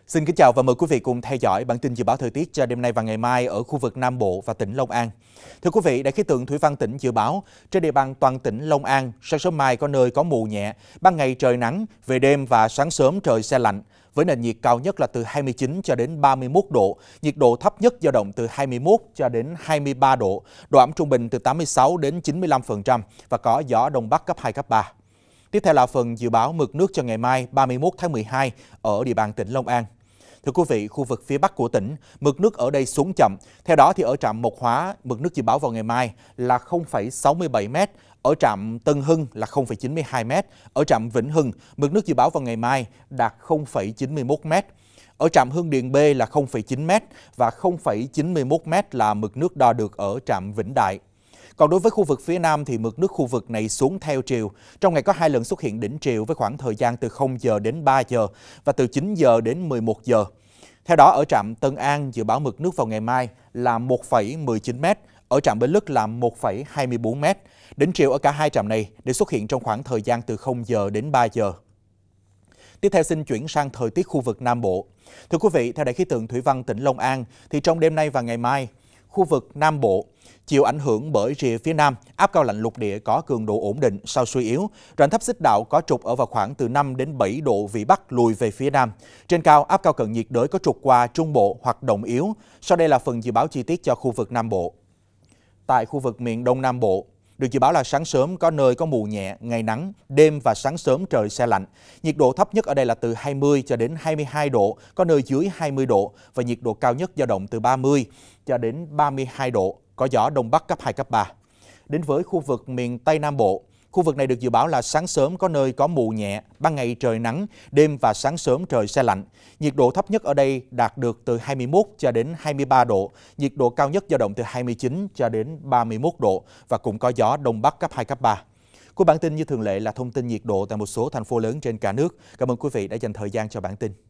Xin kính chào và mời quý vị cùng theo dõi bản tin dự báo thời tiết cho đêm nay và ngày mai ở khu vực Nam Bộ và tỉnh Long An. Thưa quý vị, Đài khí tượng thủy văn tỉnh dự báo trên địa bàn toàn tỉnh Long An, sáng sớm mai có nơi có mù nhẹ, ban ngày trời nắng, về đêm và sáng sớm trời se lạnh, với nền nhiệt cao nhất là từ 29 cho đến 31 độ, nhiệt độ thấp nhất dao động từ 21 cho đến 23 độ, độ ẩm trung bình từ 86 đến 95% và có gió đông bắc cấp 2, cấp 3. Tiếp theo là phần dự báo mực nước cho ngày mai 31 tháng 12 ở địa bàn tỉnh Long An. Thưa quý vị, khu vực phía Bắc của tỉnh, mực nước ở đây xuống chậm. Theo đó thì ở trạm Mộc Hóa, mực nước dự báo vào ngày mai là 0,67 m, ở trạm Tân Hưng là 0,92 m, ở trạm Vĩnh Hưng, mực nước dự báo vào ngày mai đạt 0,91 m. Ở trạm Hương Điền B là 0,9 m và 0,91 m là mực nước đo được ở trạm Vĩnh Đại. Còn đối với khu vực phía Nam thì mực nước khu vực này xuống theo chiều. Trong ngày có 2 lần xuất hiện đỉnh triều với khoảng thời gian từ 0 giờ đến 3 giờ và từ 9 giờ đến 11 giờ. Theo đó, ở trạm Tân An dự báo mực nước vào ngày mai là 1,19 m, ở trạm Bến Lức là 1,24 m. Đỉnh triều ở cả hai trạm này đều xuất hiện trong khoảng thời gian từ 0 giờ đến 3 giờ. Tiếp theo xin chuyển sang thời tiết khu vực Nam Bộ. Thưa quý vị, theo Đài khí tượng thủy văn tỉnh Long An thì trong đêm nay và ngày mai, khu vực Nam Bộ chịu ảnh hưởng bởi rìa phía Nam, áp cao lạnh lục địa có cường độ ổn định sau suy yếu. Rãnh thấp xích đạo có trục ở vào khoảng từ 5 đến 7 độ vĩ Bắc lùi về phía Nam. Trên cao, áp cao cận nhiệt đới có trục qua Trung Bộ hoạt động yếu. Sau đây là phần dự báo chi tiết cho khu vực Nam Bộ. Tại khu vực miền Đông Nam Bộ, được dự báo là sáng sớm có nơi có mù nhẹ, ngày nắng, đêm và sáng sớm trời se lạnh. Nhiệt độ thấp nhất ở đây là từ 20 cho đến 22 độ, có nơi dưới 20 độ và nhiệt độ cao nhất dao động từ 30 cho đến 32 độ, có gió Đông Bắc cấp 2, cấp 3. Đến với khu vực miền Tây Nam Bộ, khu vực này được dự báo là sáng sớm có nơi có mù nhẹ, ban ngày trời nắng, đêm và sáng sớm trời se lạnh. Nhiệt độ thấp nhất ở đây đạt được từ 21 cho đến 23 độ, nhiệt độ cao nhất dao động từ 29 cho đến 31 độ và cũng có gió Đông Bắc cấp 2, cấp 3. Cuối bản tin như thường lệ là thông tin nhiệt độ tại một số thành phố lớn trên cả nước. Cảm ơn quý vị đã dành thời gian cho bản tin.